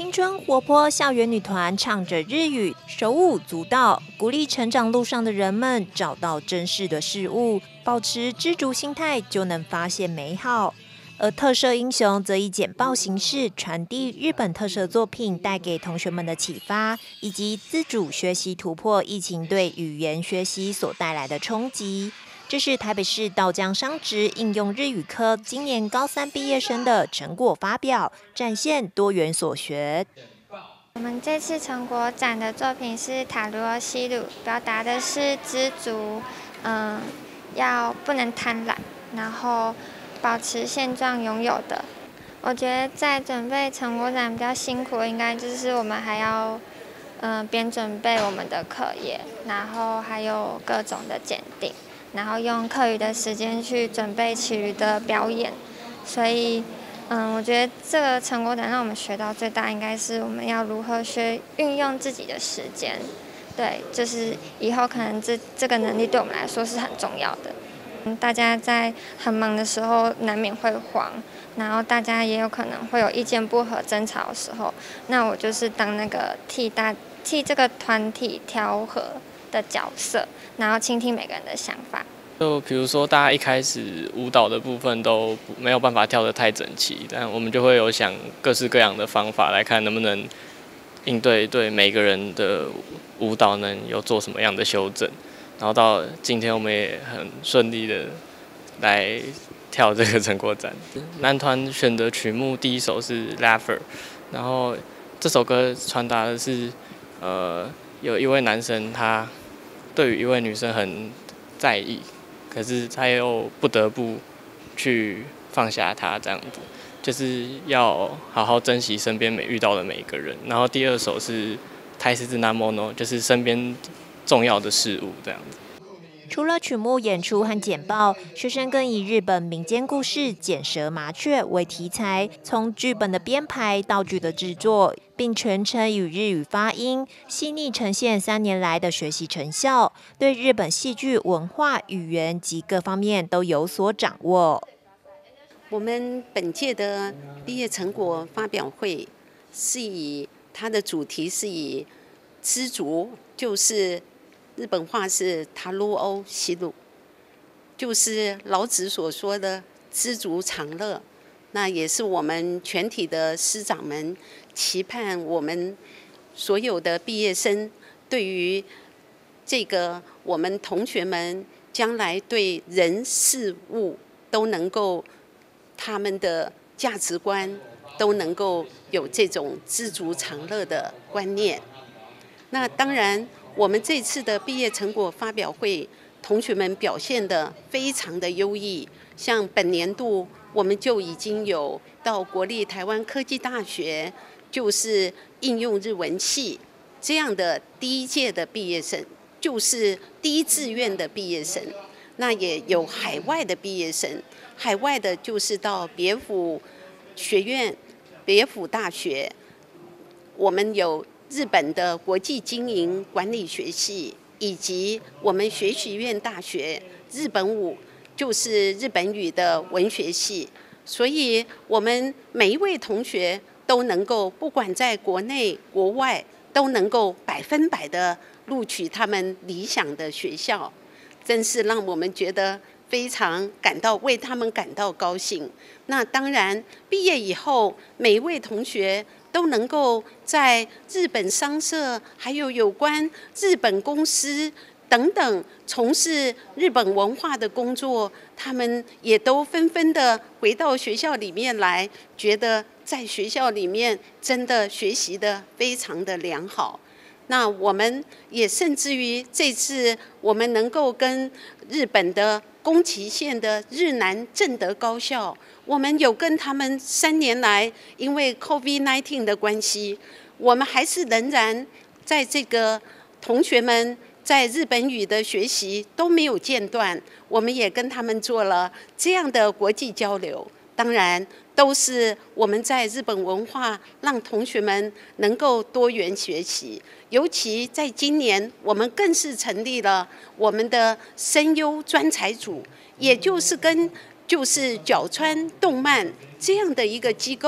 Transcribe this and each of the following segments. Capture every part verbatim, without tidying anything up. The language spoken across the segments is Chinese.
青春活泼校园女团唱着日语，手舞足蹈，鼓励成长路上的人们找到珍视的事物，保持知足心态就能发现美好。而特摄英雄则以简报形式传递日本特摄作品带给同学们的启发，以及自主学习突破疫情对语言学习所带来的冲击。这是台北市稻江商职应用日语科今年高三毕业生的成果发表，展现多元所学。 我们这次成果展的作品是塔罗西鲁，表达的是知足，嗯，要不能贪婪，然后保持现状拥有的。我觉得在准备成果展比较辛苦的，应该就是我们还要，嗯，边准备我们的课业，然后还有各种的检定。然后用课余的时间去准备其余的表演，所以，嗯，我觉得这个成果展让我们学到最大，应该是我们要如何学运用自己的时间。对，就是以后可能这这个能力对我们来说是很重要的。嗯，大家在很忙的时候难免会慌，然后大家也有可能会有意见不合、争吵的时候，那我就是当那个替大替这个团体调和的角色，然后倾听每个人的想法。 就比如说，大家一开始舞蹈的部分都没有办法跳得太整齐，但我们就会有想各式各样的方法来看能不能应对对每个人的舞蹈能有做什么样的修正。然后到今天我们也很顺利的来跳这个成果展。男团选的曲目第一首是《Laugher》，然后这首歌传达的是，呃，有一位男生他对于一位女生很在意，可是他又不得不去放下她，这样子，就是要好好珍惜身边每遇到的每一个人。然后第二首是《大切なもの》，就是身边重要的事物，这样子。 除了曲目演出和简报，学生更以日本民间故事《剪舌麻雀》为题材，从剧本的编排、道具的制作，并全程以日语发音，细腻呈现三年来的学习成效，对日本戏剧文化、语言及各方面都有所掌握。 我们本届的毕业成果发表会是以它的主题是以知足，就是日本话是塔鲁欧西鲁，就是老子所说的知足常乐。那也是我们全体的师长们期盼我们所有的毕业生对于这个我们同学们将来对人事物都能够他们的价值观都能够有这种知足常乐的观念。那当然我们这次的毕业成果发表会，同学们表现得非常的优异。像本年度，我们就已经有到国立台湾科技大学，就是应用日文系这样的第一届的毕业生，就是第一志愿的毕业生。那也有海外的毕业生，海外的就是到别府学院、别府大学，我们有日本的国际经营管理学系，以及我们学习院大学日本舞，就是日本语的文学系。所以我们每一位同学都能够，不管在国内国外，都能够百分百的录取他们理想的学校，真是让我们觉得非常感到为他们感到高兴。那当然，毕业以后，每一位同学都能够在日本商社，还有有关日本公司等等从事日本文化的工作，他们也都纷纷的回到学校里面来，觉得在学校里面真的学习的非常的良好。那我们也甚至于这次我们能够跟日本的宫崎县的日南正德高校，我们有跟他们三年来因为 COVID 十九 的关系，我们还是仍然在这个同学们在日本语的学习都没有间断，我们也跟他们做了这样的国际交流。当然都是我们在日本文化让同学们能够多元学习，尤其在今年我们更是成立了我们的声优专才组，也就是跟就是角川动漫这样的一个机构，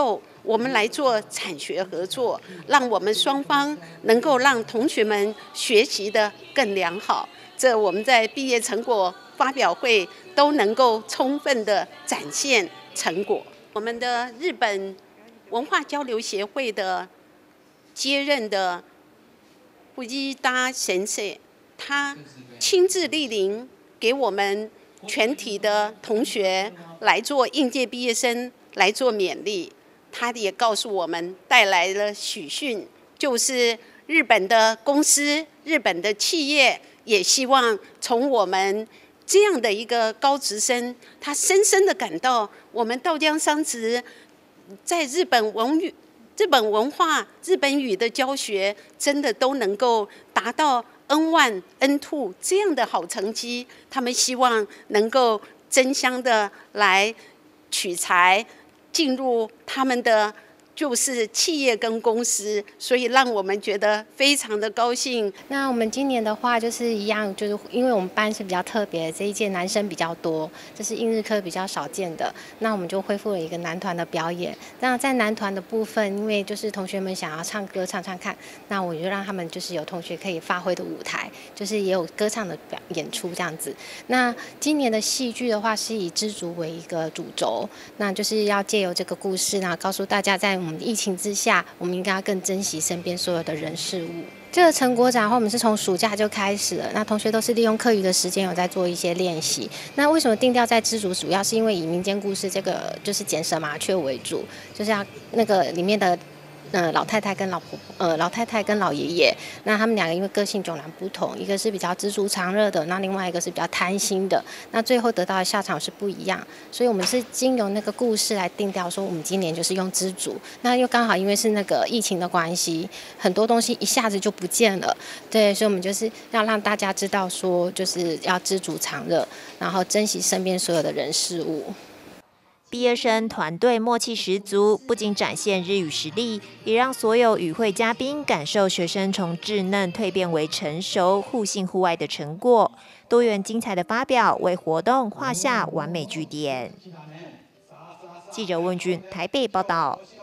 我们来做产学合作，让我们双方能够让同学们学习得更良好。这我们在毕业成果发表会都能够充分的展现成果。我们的日本文化交流协会的接任的藤田先生，他亲自莅临给我们全体的同学来做应届毕业生来做勉励。他也告诉我们带来了喜讯，就是日本的公司、日本的企业也希望从我们这样的一个高职生，他深深的感到我们稻江商职在日本文语、日本文化、日本语的教学，真的都能够达到 N 一 N 二 这样的好成绩。他们希望能够争相的来取材，进入他们的就是企业跟公司，所以让我们觉得非常的高兴。 那我们今年的话就是一样，就是因为我们班是比较特别，这一届男生比较多，这是英日科比较少见的。那我们就恢复了一个男团的表演。那在男团的部分，因为就是同学们想要唱歌唱唱看，那我就让他们就是有同学可以发挥的舞台，就是也有歌唱的表演出这样子。那今年的戏剧的话是以知足为一个主轴，那就是要借由这个故事呢，告诉大家在我们疫情之下，我们应该要更珍惜身边所有的人事物。这个成果展的话，我们是从暑假就开始了，那同学都是利用课余的时间有在做一些练习。那为什么定调在知足？主要是因为以民间故事这个就是剪舌麻雀为主，就是要那个里面的。呃，老太太跟老婆，呃，老太太跟老爷爷，那他们两个因为个性迥然不同，一个是比较知足常乐的，那另外一个是比较贪心的，那最后得到的下场是不一样。所以我们是经由那个故事来定调，说我们今年就是用知足。那又刚好因为是那个疫情的关系，很多东西一下子就不见了，对，所以我们就是要让大家知道说，就是要知足常乐，然后珍惜身边所有的人事物。 毕业生团队默契十足，不仅展现日语实力，也让所有与会嘉宾感受学生从稚嫩蜕变为成熟、互信互爱的成果。多元精彩的发表，为活动画下完美句点。记者问俊台北报道。